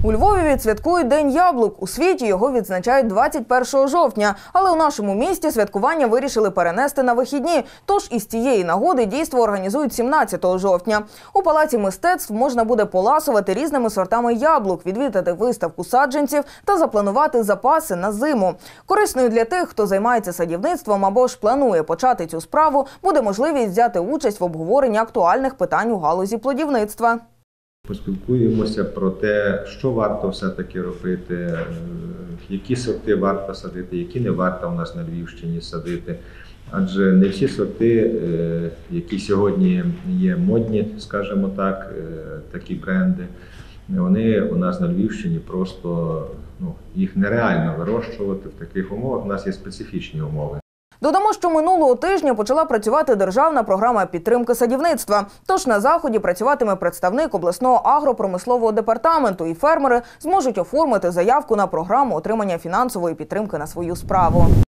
У Львові відсвяткують День яблук. У світі його відзначають 21 жовтня. Але у нашому місті святкування вирішили перенести на вихідні. Тож із цієї нагоди дійство організують 17 жовтня. У Палаці мистецтв можна буде поласувати різними сортами яблук, відвідати виставку саджанців та запланувати запаси на зиму. Корисною для тих, хто займається садівництвом або ж планує почати цю справу, буде можливість взяти участь в обговоренні актуальних питань у галузі плодівництва. Поспілкуємося про те, що варто все-таки робити, які сорти варто садити, які не варто у нас на Львівщині садити. Адже не всі сорти, які сьогодні є модні, скажімо так, такі бренди, вони у нас на Львівщині просто, їх нереально вирощувати в таких умовах. У нас є специфічні умови. Додамо, що минулого тижня почала працювати державна програма підтримки садівництва. Тож на заході працюватиме представник обласного агропромислового департаменту, і фермери зможуть оформити заявку на програму отримання фінансової підтримки на свою справу.